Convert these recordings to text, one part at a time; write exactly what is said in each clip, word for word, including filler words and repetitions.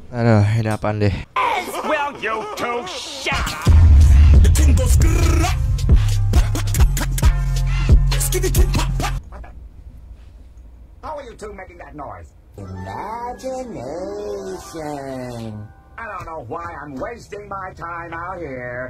Aduh, ini apaan deh? Well, you two shut up. How are you two making that noise? Imagination. I don't know why I'm wasting my time out here.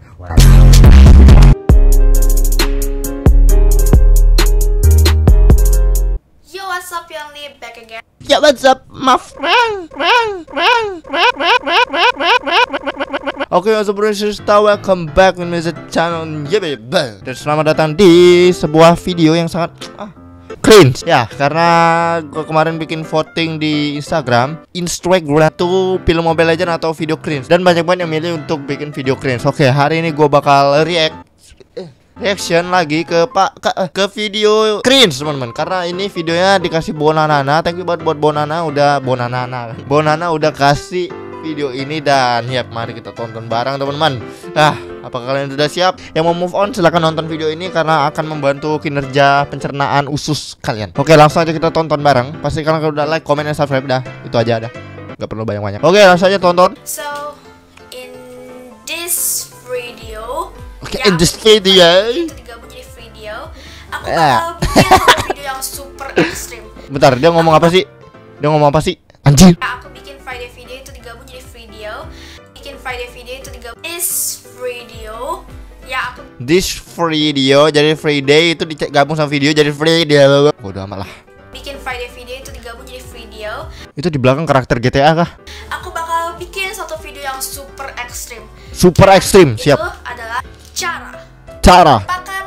Yo, what's up, Young Lee? Back again. Ya, what's up, my friend? Friend, friend, friend, friend, friend, friend, friend, friend. Oke, okay, so welcome back with my channel. Ya, baby. Dan selamat datang di sebuah video yang sangat ah, cringe. Ya, karena gue kemarin bikin voting di Instagram, Instagram tuh film Mobile Legends atau video cringe. Dan banyak banget yang milih untuk bikin video cringe. Oke, okay, hari ini gue bakal react reaction lagi ke pak ke, ke video cringe teman-teman, karena ini videonya dikasih Bonanana. Thank you buat buat Bonana udah Bonanana Bonana udah kasih video ini, dan ya mari kita tonton bareng teman-teman. Nah, apakah kalian sudah siap? Yang mau move on silahkan nonton video ini karena akan membantu kinerja pencernaan usus kalian. Oke, langsung aja kita tonton bareng. Pastikan kalian udah like, comment, dan subscribe dah. Itu aja dah, nggak perlu banyak-banyak. Oke, langsung aja tonton. So, in this video, Oke, in this video itu digabung jadi video, aku bakal bikin satu video yang super ekstrim. Bentar, dia ngomong apa sih? Dia ngomong apa sih? Anjir. Ya, aku bikin Friday video itu digabung jadi video, bikin Friday video itu digabung this video. Ya, aku This video jadi Friday itu digabung sama video jadi Friday. Bodoh amat lah. bikin Friday video itu digabung jadi video. Itu di belakang karakter G T A kah? Aku bakal bikin satu video yang super ekstrim. Super ekstrim, siap. Itu adalah cara Cara. pakan.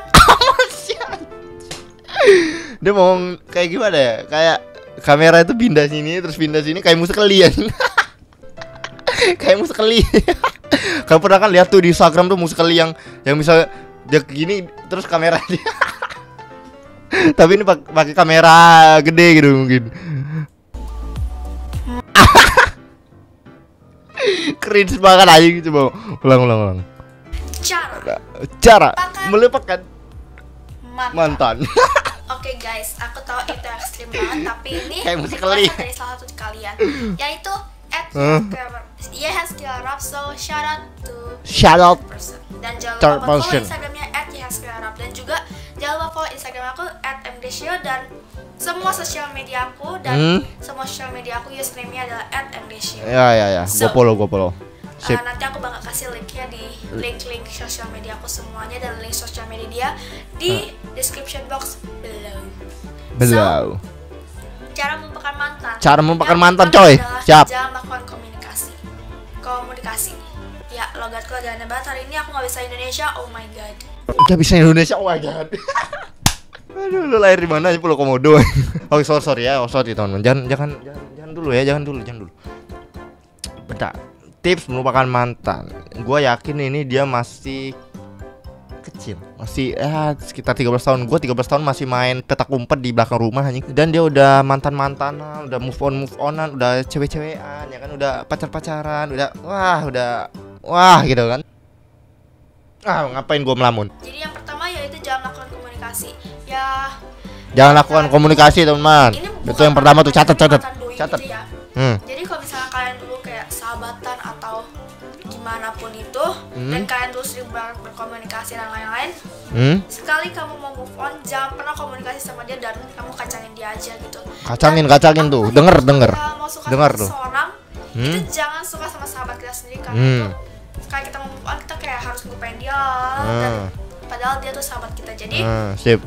Dia mau kayak gimana ya? Kayak kamera itu pindah sini terus pindah sini kayak musuh kalian. Kayak musuh kali. Kamu pernah kan lihat tuh di Instagram tuh musuh kali yang yang misal dia gini terus kamera dia. Tapi ini pakai kamera gede gitu mungkin. Cringe banget aja gitu, Bang. Ulang ulang ulang. Cara Cara Pakan. melupakan mantan. mantan. Oke guys, aku tahu itu ekstrim banget, tapi ini Kayak musik request kali. dari salah satu kalian, yaitu at Huh? Yehaskelarap. So shout out to Shout out. that person. Dan jangan Third lupa follow person. Instagramnya at Yehaskelarap, dan juga jangan lupa follow Instagram aku at mdshio, dan semua sosial media aku dan Hmm? semua sosial media aku username-nya adalah at mdshio. Ya ya ya, So, gua follow gua follow. Sip. Uh, nanti aku bakal kasih linknya di link-link sosial media aku semuanya, dan link sosial media dia di description box below. Belau. So, cara melupakan mantan. Cara melupakan Yang mantan, pertama coy. adalah Siap. Jangan lakukan komunikasi. Komunikasi. Ya, logatku agak aneh banget hari ini, aku nggak bisa Indonesia. Oh my god. Gak bisa Indonesia, oh my god. Aduh, lu lahir di mana aja Pulau Komodo. Oke, sorry sorry ya, oh, sorry teman-teman. Jangan jangan jangan jangan dulu ya, jangan dulu, jangan dulu. Bentar. Tips melupakan mantan. Gua yakin ini dia masih kecil, masih ya sekitar tiga belas tahun. Gua tiga belas tahun masih main petak umpet di belakang rumah anjing. Dan dia udah mantan-mantanan, udah move on move onan, udah cewek-cewekan, ya kan, udah pacar-pacaran, udah wah, udah wah gitu kan. Ah, ngapain gua melamun? Jadi yang pertama yaitu jangan lakukan komunikasi. Ya, Jangan lakukan komunikasi, teman-teman. ini Itu bukan yang pertama tuh, catat catat. mantan doi Catat. gitu ya. Hmm. Jadi kalau misalnya kalian dulu kayak sahabatan atau gimana pun itu, Hmm. dan kalian terus sering banget berkomunikasi dan lain-lain, Hmm? sekali kamu mau move on, jangan pernah komunikasi sama dia dan kamu kacangin dia aja gitu. Kacangin, Dan kacangin tuh. apalagi Denger, kalau denger. kita mau suka Dengar sama tuh. seseorang, Hmm? itu jangan suka sama sahabat kita sendiri, karena Hmm. itu sekali kita mau move on, kita kayak harus ngelupain dia, dan Hmm. padahal dia tuh sahabat kita. Jadi Hmm, sip.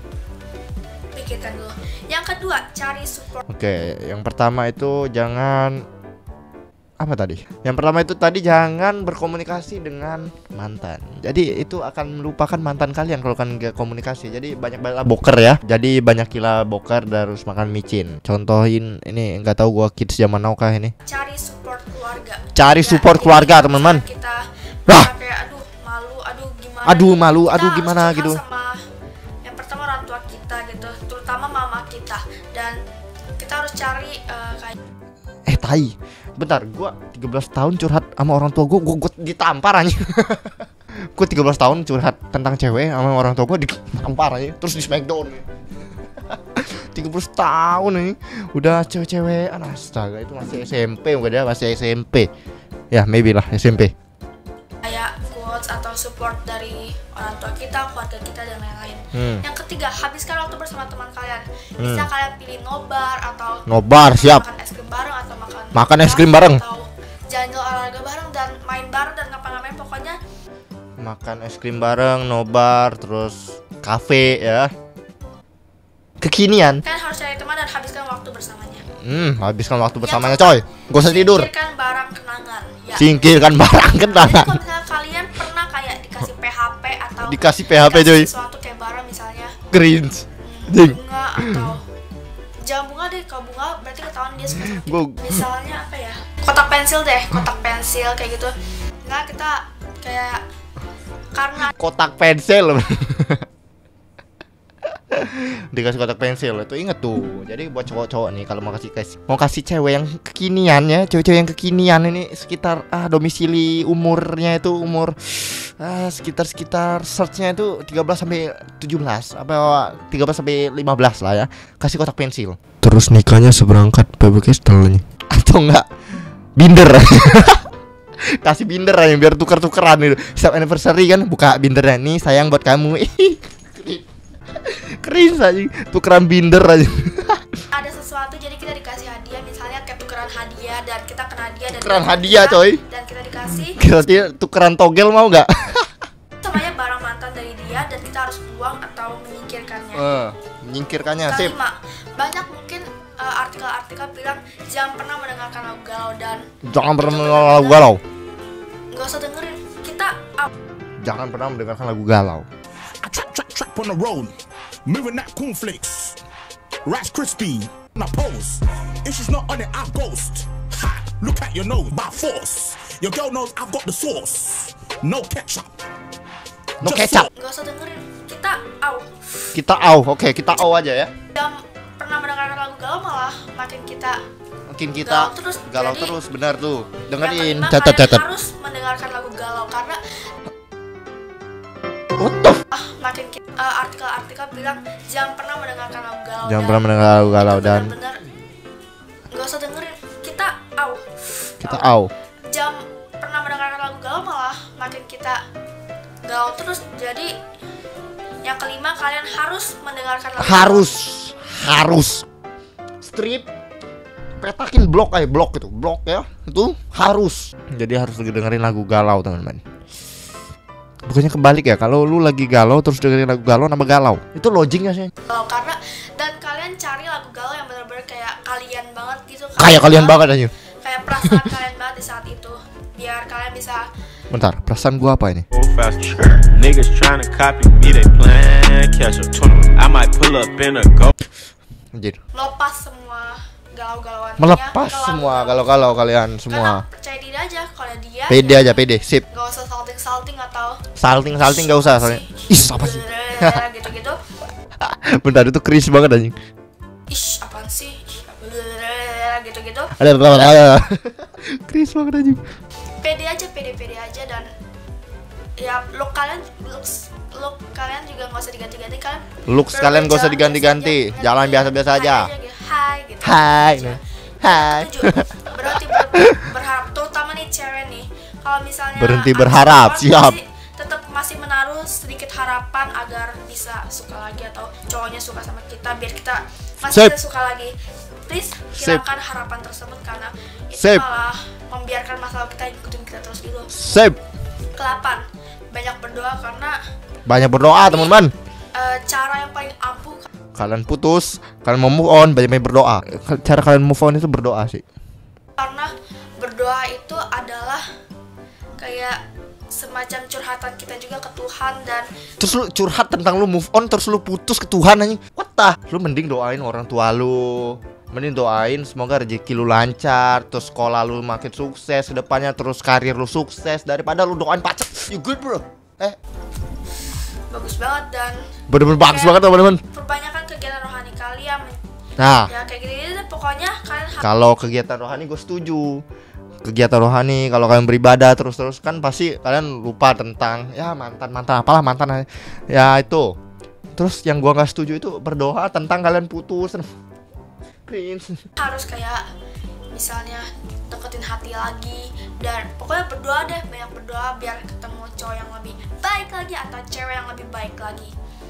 pikirkan dulu. Yang kedua, cari support. Oke, yang pertama itu jangan apa tadi? Yang pertama itu tadi jangan berkomunikasi dengan mantan. Jadi itu akan melupakan mantan kalian kalau kan gak komunikasi. Jadi banyak banget boker ya. Jadi banyak gila boker dan harus makan micin. Contohin ini, nggak tahu gua kids zaman now kah ini. Cari support keluarga. Cari Ya, support jadi keluarga, kalau teman-teman. misalnya Kita Wah. kayak aduh malu, aduh gimana? Aduh gitu. malu, Kita aduh harus gimana curhat gitu. Sama yang pertama orang tua kita gitu, terutama mama kita, dan kita harus cari uh, kayak Eh tai. Bentar, gua tiga belas tahun curhat sama orang tua gua, gua, gua ditampar aja. Gua tiga belas tahun curhat tentang cewek sama orang tua gua ditampar aja, terus di smackdown. tiga puluh tahun nih udah cewek-cewekan. Astaga, itu masih S M P mungkin ya, masih S M P. Ya, maybe lah S M P. Kayak quotes atau support dari orang tua kita, keluarga kita dan lain-lain. Hmm. Yang ketiga, habiskan waktu bersama teman kalian. Bisa hmm. kalian pilih nobar atau nobar, siap. Makan es krim bareng atau makan makan es krim bareng atau jalan-jalan olahraga bareng dan main bareng dan ngapa-ngapain, pokoknya makan es krim bareng, nobar, terus kafe ya. Kekinian. Kan harus cari teman dan habiskan waktu bersamanya. Hmm, habiskan waktu bersamanya, coy. Gak usah tidur. Singkirkan barang kenangan. Ya. Singkirkan barang kenangan. Kalau misalnya kalian pernah kayak dikasih P H P atau dikasih P H P, coy. Sesuatu kayak barang misalnya. Cringe. Hmm, bunga atau jangan bunga deh, kalau bunga berarti ketahuan dia suka sama kita. Misalnya apa ya? Kotak pensil deh, kotak pensil kayak gitu. Nah, kita kayak karena kotak pensil. Dikasih kotak pensil itu, inget tuh. Jadi buat cowok-cowok nih kalau mau kasih kasih mau kasih cewek yang kekinian ya, cewek-cewek yang kekinian ini sekitar ah domisili umurnya itu umur ah sekitar sekitar searchnya itu tiga belas sampai tujuh belas apa tiga belas sampai lima belas lah ya. Kasih kotak pensil. Terus nikahnya seberangkat B B Kestel nih. Atau enggak binder. Kasih binder aja biar tuker-tukeran itu. Setiap anniversary kan buka bindernya, nih sayang buat kamu. Keren aja, tukeran binder aja. Ada sesuatu jadi kita dikasih hadiah, misalnya kayak tukeran hadiah dan kita kena hadiah dan tukeran hadiah kita, coy. Dan kita dikasih. Kira-kira tukeran togel mau nggak? Semuanya barang mantan dari dia dan kita harus buang atau menyingkirkannya. Uh, menyingkirkannya, sip. Kelima, banyak mungkin uh, artikel-artikel bilang jangan pernah mendengarkan lagu galau dan jangan pernah mendengarkan lagu galau. Nggak usah dengerin. Kita uh, jangan pernah mendengarkan lagu galau. I trap, trap, trap on the road, moving that cornflakes, Rice Krispie, I pose. If she's not on it, I ghost. Ha! Look at your nose, by force. Your girl knows I've got the sauce. No ketchup. No ketchup. Nggak usah dengerin. Kita au. Kita au, oke okay, kita au aja ya. Jangan pernah mendengarkan lagu galau malah makin kita makin kita galau terus. Galau Jadi, terus, benar tuh. Dengerin, catat-catat. Harus mendengarkan lagu galau karena what the f- ah, makin uh, artikel-artikel bilang jangan pernah mendengarkan lagu galau. Jangan pernah mendengarkan lagu galau dan benar-benar nggak usah dengerin. Kita au. Kita au. Jangan pernah mendengarkan lagu galau malah makin kita galau terus. Jadi yang kelima, kalian harus mendengarkan lagu harus galau. Harus strip petakin blok aja blok itu blok ya itu harus. Jadi harus dengerin lagu galau teman-teman. Bukannya kebalik ya, kalau lu lagi galau terus dengerin lagu galau nama galau. Itu logiknya sih. Galau karena dan kalian cari lagu galau yang benar-benar kayak kalian banget gitu. Kayak kalian banget aja. Kayak perasaan kalian banget di saat itu. Biar kalian bisa. Bentar, perasaan gua apa ini? Niggas trying to copy me, they playing catch up. I might pull up in a go. Anjir. Lepas semua galau-galauan. Melepas semua galau-galau kalian semua. Karena percaya diri aja kalau dia. Pede aja, pede, sip. Gak usah salting-salting atau salting-salting gak usah soalnya. Ih, apa sih? Gitu-gitu. Bentar, itu cringe banget anjing. Ish, apaan sih? Gitu-gitu. Ada ada. Cringe banget anjing. Pede aja, pede-pede aja dan ya look kalian looks look kalian juga nggak usah diganti-ganti kan. Looks kalian gak usah diganti-ganti. Jalan biasa-biasa aja. Hai gitu. Hai. Hai. Berarti berharap, terutama nih cewek nih. Kalau misalnya berhenti berharap, siap. Tetap masih menaruh sedikit harapan agar bisa suka lagi atau cowoknya suka sama kita biar kita masih bisa suka lagi. Please hilangkan harapan tersebut karena itu Sip. malah membiarkan masalah kita ikutin kita terus gitu. Sip. Kelapan, banyak berdoa karena banyak berdoa teman-teman. Uh, cara yang paling ampuh kalian putus, kalian mau move on, banyak-banyak berdoa. Cara kalian move on itu berdoa sih. Karena berdoa itu adalah kayak semacam curhatan kita juga ke Tuhan dan terus lu curhat tentang lu move on terus lu putus ke Tuhan anjing. What the? Lu mending doain orang tua lu. Mending doain semoga rezeki lu lancar, terus sekolah lu makin sukses ke depannya, terus karir lu sukses daripada lu doain pacar. You good, bro? Eh. Bagus banget dan bener-bener bagus banget teman-teman. Perbanyakan kegiatan rohani kalian. Nah, ya kayak gini deh pokoknya kalian harus. Kalau kegiatan rohani gue setuju. Kegiatan rohani kalau kalian beribadah terus-terus kan pasti kalian lupa tentang ya mantan-mantan apalah mantan ya itu. Terus yang gua nggak setuju itu berdoa tentang kalian putus. Cringe. Harus kayak misalnya deketin hati lagi, dan pokoknya berdoa deh, banyak berdoa biar ketemu cowok yang lebih baik lagi atau cewek yang lebih baik lagi.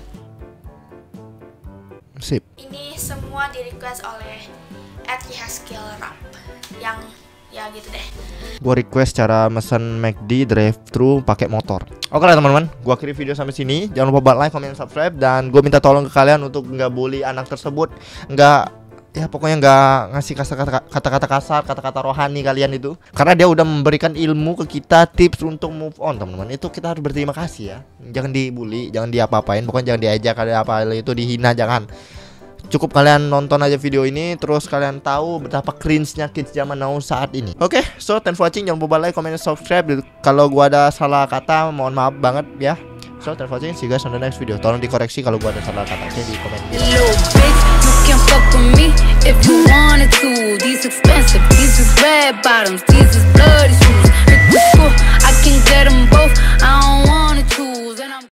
Sip. Ini semua di request oleh at Skill Rap yang ya gitu deh. Gua request cara mesen McD drive thru pakai motor. Oke lah teman-teman, gua akhiri video sampai sini. Jangan lupa like, comment, subscribe, dan gue minta tolong ke kalian untuk nggak bully anak tersebut, nggak ya pokoknya nggak ngasih kata-kata kasar, kata-kata rohani kalian itu, karena dia udah memberikan ilmu ke kita, tips untuk move on teman-teman. Itu kita harus berterima kasih ya. Jangan dibully, jangan diapa-apain, pokoknya jangan diajak kalian apa itu, dihina, jangan. Cukup kalian nonton aja video ini, terus kalian tahu betapa cringe-nya kids zaman now saat ini. Oke, okay, so thanks for watching. Jangan lupa like, comment, subscribe. Kalau gua ada salah kata, mohon maaf banget ya. So thanks for watching. See you guys on the next video. Tolong dikoreksi kalau gua ada salah kata di komen. Can fuck with me if you wanted to. These expensive, these is red bottoms, these is bloody shoes.